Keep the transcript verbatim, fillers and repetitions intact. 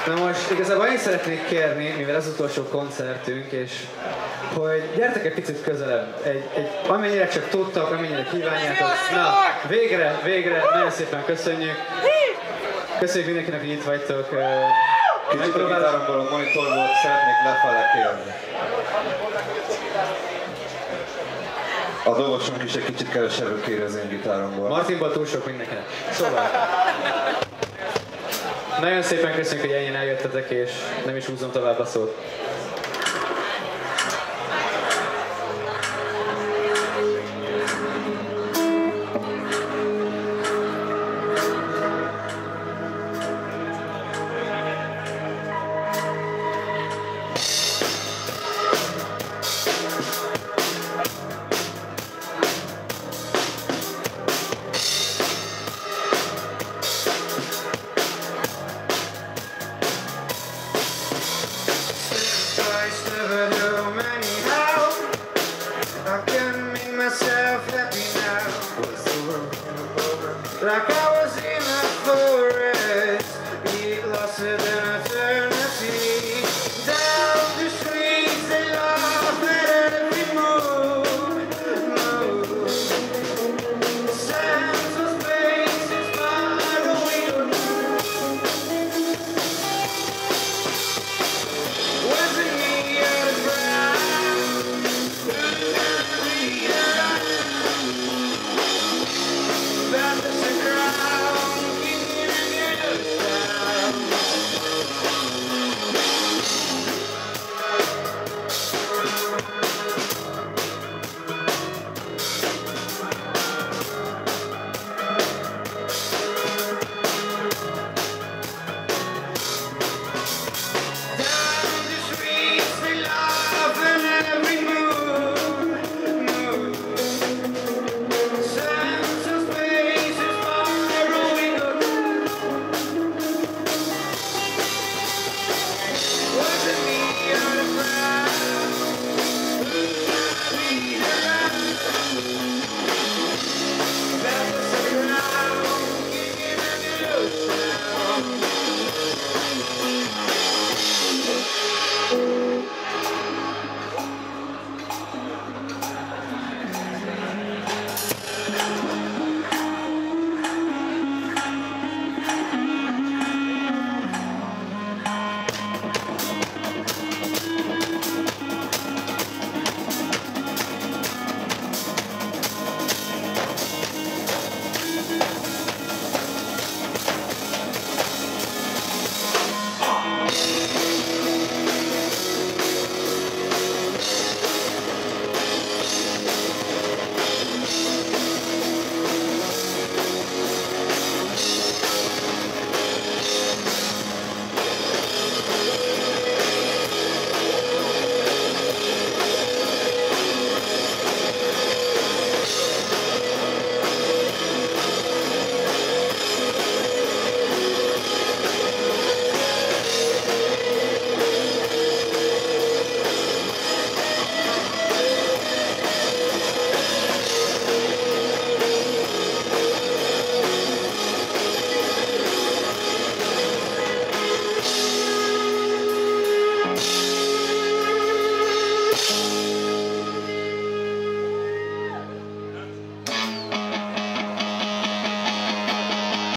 Na most igazából én szeretnék kérni, mivel ez utolsó koncertünk, és hogy gyertek egy picit közelebb, egy, egy, amennyire csak tudtak, amennyire kívánjátok. Na, végre, végre, nagyon szépen köszönjük. Köszönjük mindenkinek, hogy itt vagytok. Kicsit a gitáromból a monitorból szeretnék lefele kérni. A dolgosunk is egy kicsit kevesebből kér az én gitáromból. Martinból túl sok mindenkinek. Szóval. Nagyon szépen köszönjük, hogy ennyien eljöttetek, és nem is húzom tovább a szót.